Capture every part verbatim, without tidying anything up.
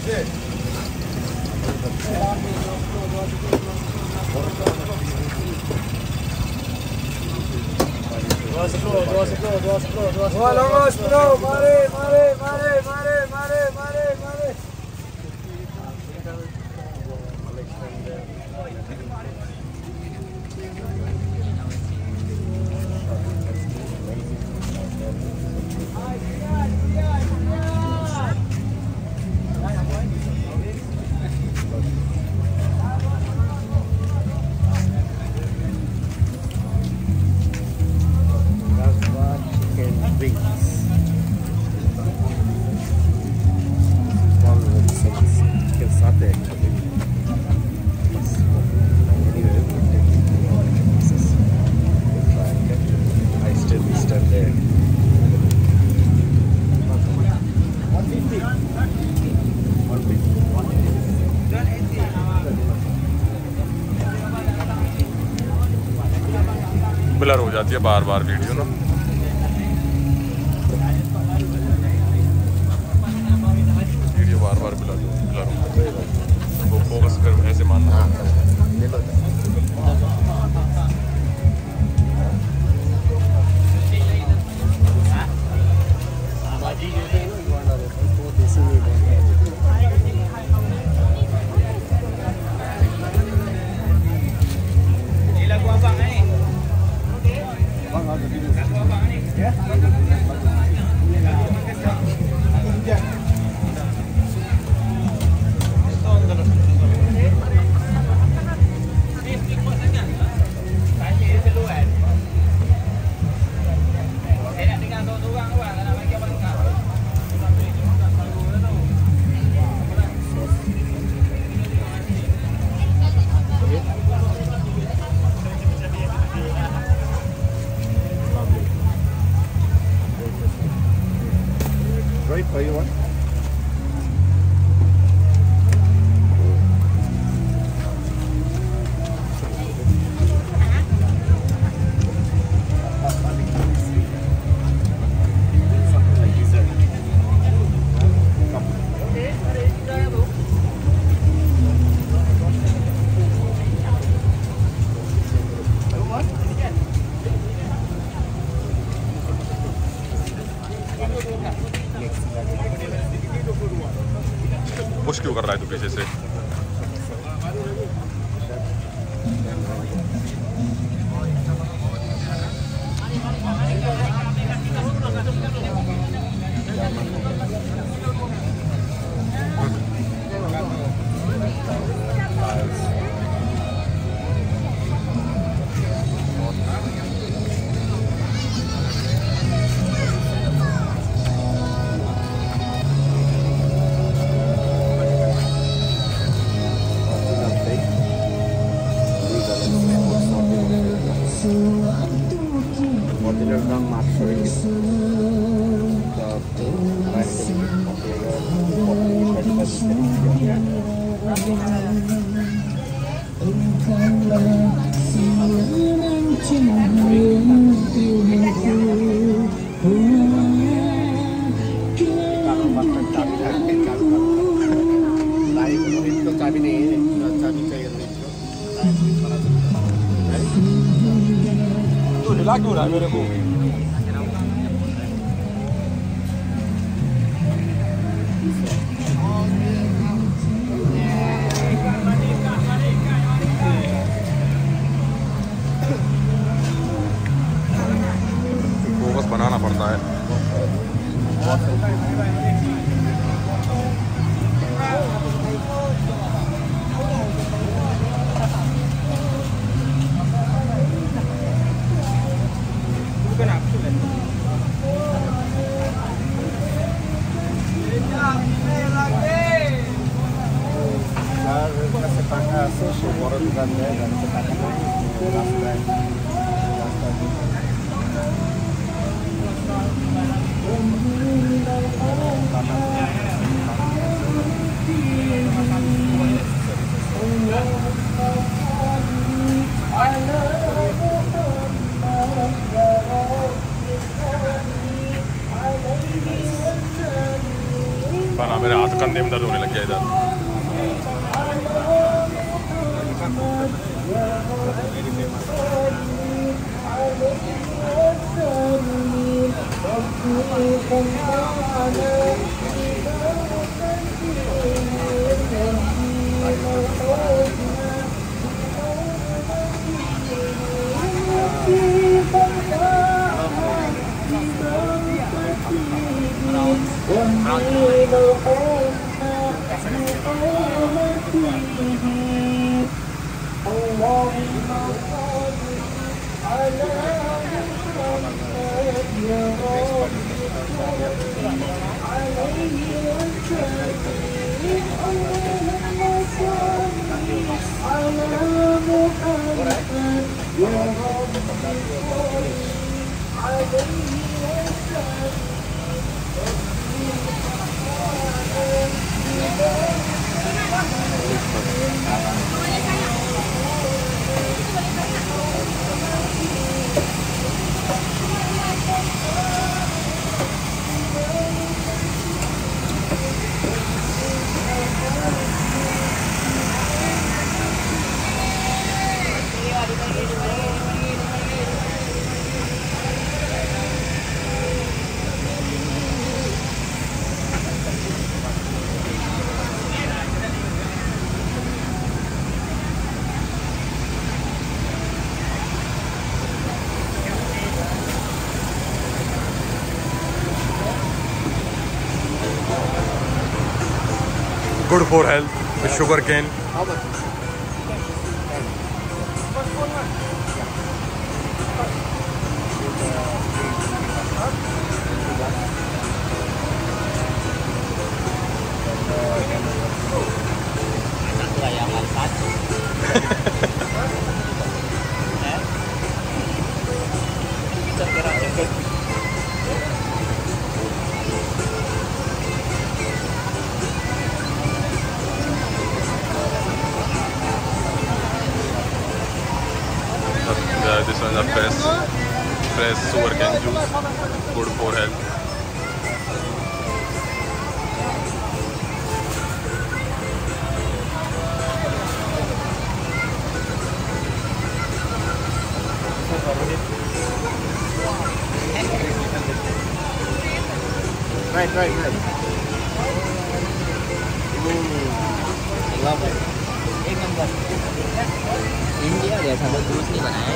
Dua longos bro, mari, mari, mari, mari, mari, mari, mari. Blur हो जाती है बार बार वीडियो ना। वीडियो बार बार ब्लर ब्लर हो जाती है, वो फोकस कर ऐसे मानना। Right, what you want? Push क्यों कर रहा है तू पीछे से? हिला क्यों रहा है मेरे को? फोकस बनाना पड़ता है। खाना मेरे हाथ कंधे में दर्द होने लग गया इधर। Good for health with sugar cane. Yeah, this one is a fresh, fresh sugar cane juice, good for health. Right, right, right. Mm. Love it. एक नंबर इंडिया जैसा वो जूस नहीं बनाया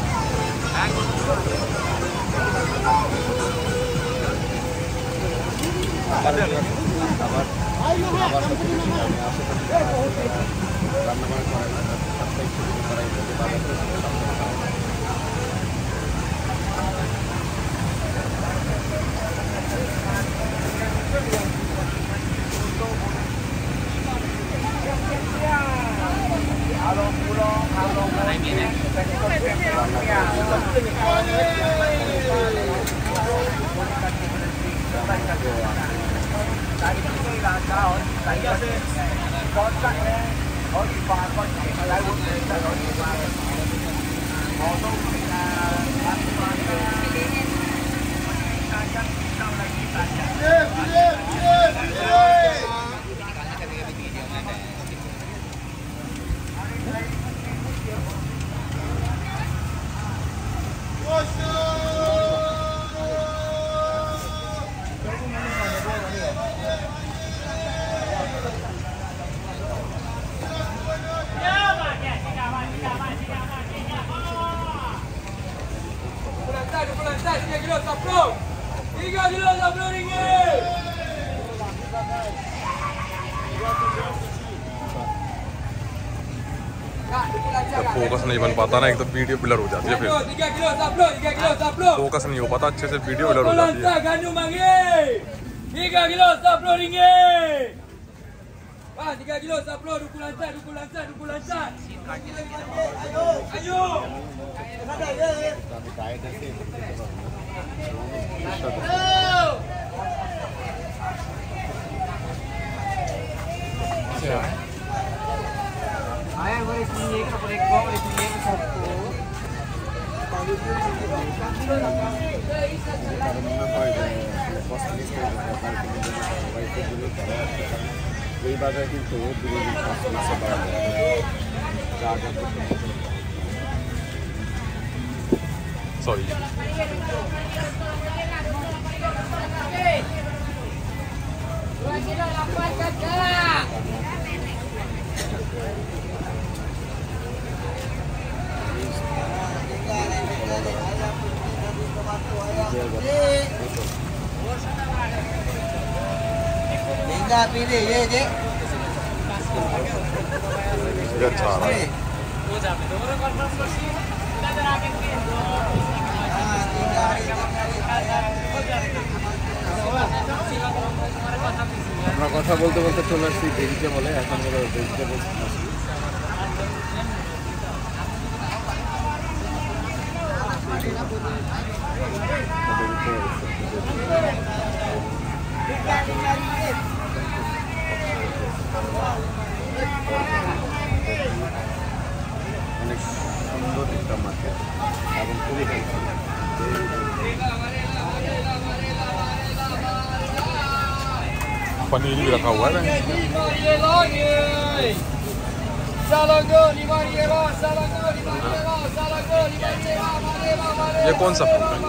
फोकस नहीं बन पाता ना, एक तो वीडियो ब्लर हो जाती है, फिर फोकस नहीं हो पाता अच्छे से, वीडियो ब्लर हो जाती है। tiga kilo saplor, duku lancar, duku lancar, duku lancar. Ayo, ayo. Ada ya. Ayo, boleh sini ke boleh kau, boleh sini ke satu. Kalau এই বাজারে কিন্তু বিরিয়ানি পাঁচশো পাওয়া যায়। Sorry. Tinggal pilih ya, Cik. Dia cara. আমরা কথা বলতে বলতে চলে আসছি ভেজিটেবলে, এখন হলো ভেজিটেবল অনেক সুন্দর একটা মার্কেট এবং খুবই হেল্পফুল। पनीर भी रखा हुआ है। ये कौन सा फ्रूट है?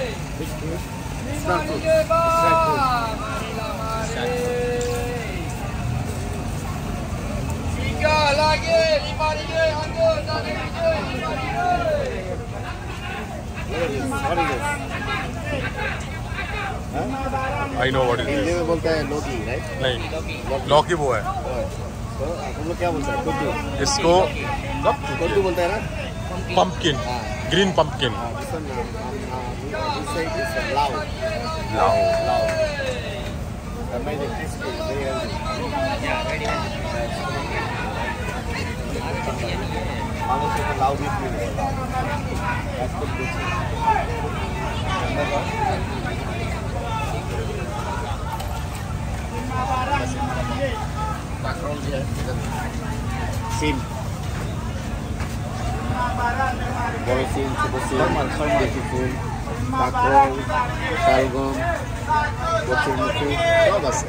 I know what it is. Hindi में बोलता है लौकी, राइट? नहीं, लौकी वो है। तो हम लोग क्या बोलते हैं? कद्दू। इसको कद्दू बोलते हैं ना? Pumpkin, green pumpkin. हाँ, this one, um, uh, we say it's a lao. लाओ। Lao. I made it crispy, very healthy. मानो से तो लाव भी पी रहे हैं। That's the good thing. Macron dia sim. Boleh sim, super sim, beautiful. Macron, Salgom, Bocor Mutu, todo basta.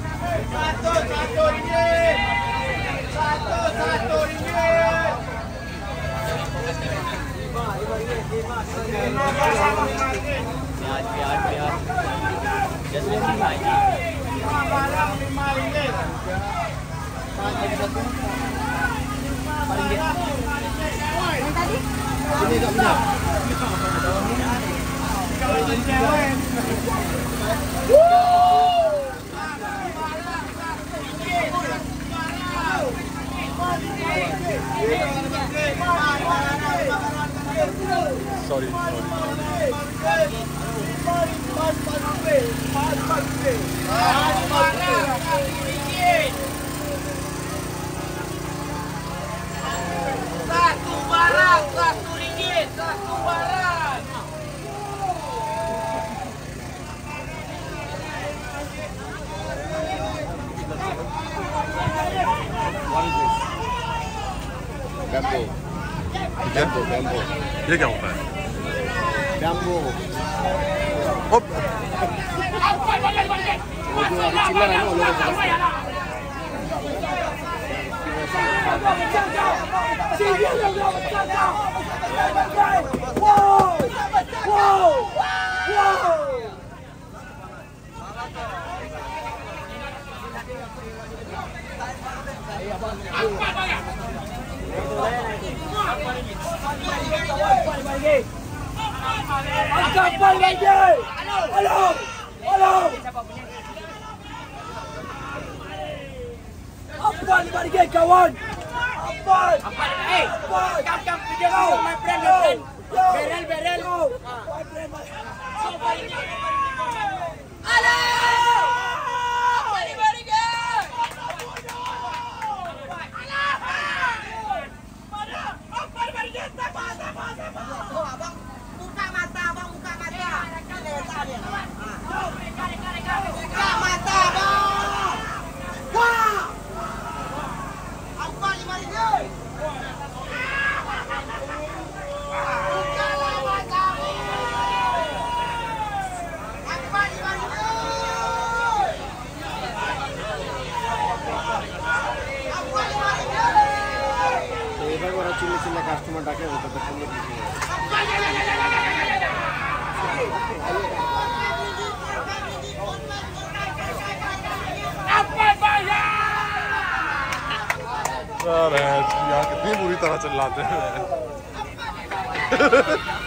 Sorry, sorry. Satu barang, satu ringgit, satu barang. What is this? Bamboo. Bamboo, bamboo. ये क्या होता है? Bamboo. Hop. वो जो अभी चिल्ला रहा है ना, वो लोग Kapal lagi. Halo. Halo. Apa ni bagi kawan? Apa? Apa? Eh, kam kam video kau. My friend, my friend. Berel, berel. Halo. Bari bari ke. Mana? Apa bari ke? Sama sama sama. Abang buka mata, abang buka mata. Buka mata, abang. Wah. Apa lima ribu? Buka mata. आगे होता था पंद्रह बीस मिनट। यार यहाँ कितनी बुरी तरह चिल्लाते हैं।